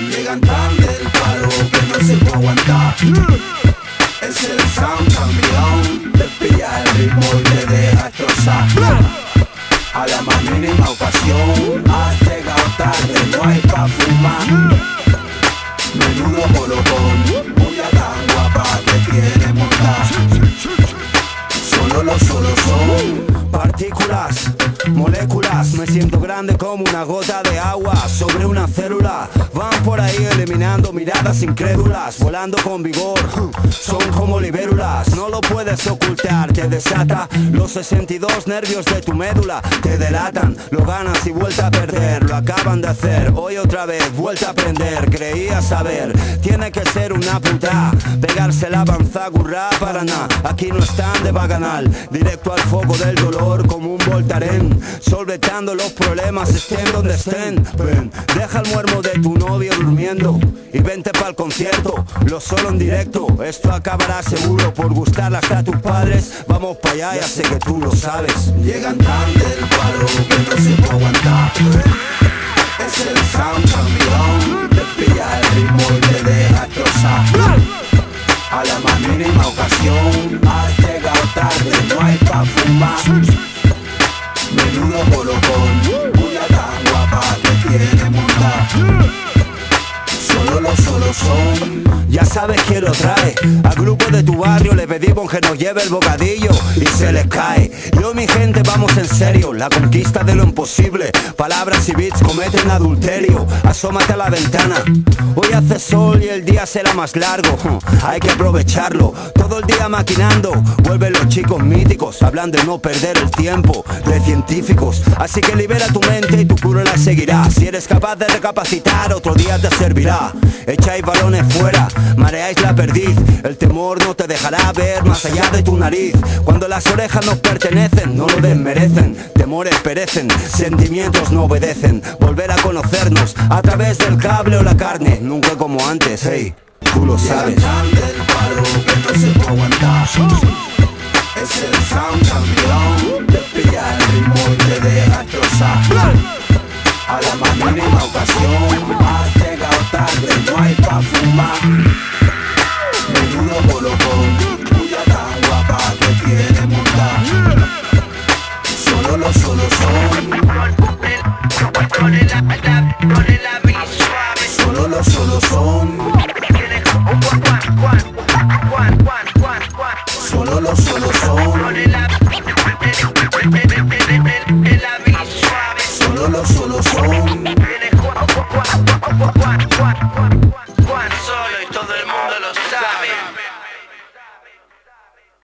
Llegan tan del palo que no se puede aguantar. Es el sound campeón, te pilla el ritmo y te deja destrozar. A la más mínima ocasión, has llegado tarde, no hay pa' fumar. Menudo colocón, mucha tan guapa que quiere montar. Solo son partículas, moléculas. Me siento grande como una gota de agua sobre una célula. Van por ahí eliminando miradas incrédulas, volando con vigor, son como libélulas. No lo puedes ocultar, te desata. Los 62 nervios de tu médula te delatan. Lo ganas y vuelta a perder, lo acaban de hacer. Hoy otra vez, vuelta a aprender. Creía saber, tiene que ser una puta. Pegarse la avanzagurra para nada. Aquí no están de baganal, directo al foco del dolor como un voltaren. Solventando los problemas estén donde estén. Ven, deja el muermo de tu novio durmiendo y vente pa'l concierto, lo solo en directo. Esto acabará seguro por gustarle hasta a tus padres. Vamos pa' allá, ya sé que tú lo sabes. Llegan tan del palo que no se puede aguantar. Es el sound campeón, te pilla el ritmo y te deja destrozar. A la más mínima ocasión, has llegado tarde, no hay pa' fumar. Menudo colocón, una tan guapa que quiere montar. Solo son. Ya sabes quién lo trae. Al grupo de tu barrio le pedimos que nos lleve el bocadillo y se les cae. Yo mi gente vamos en serio, la conquista de lo imposible. Palabras y beats cometen adulterio. Asómate a la ventana, hoy hace sol y el día será más largo. Hay que aprovecharlo, todo el día maquinando. Vuelven los chicos míticos, hablan de no perder el tiempo, de científicos. Así que libera tu mente y tu cura la seguirá. Si eres capaz de recapacitar, otro día te servirá. Echáis balones fuera, mareáis la perdiz. El temor no te dejará ver más allá de tu nariz. Cuando las orejas nos pertenecen, no lo desmerecen. Temores perecen, sentimientos no obedecen. Volver a conocernos a través del cable o la carne, nunca como antes, hey, tú lo sabes. Llegan del palo que no se puede aguantar. Es el sound campeón, te pilla el ritmo y te deja destrozar. A la más mínima ocasión, has llegado tarde, no hay pa' fumar. Menudo colocón, tuya tan guapa que quiere montar. Solo son. Solo son. Solo son.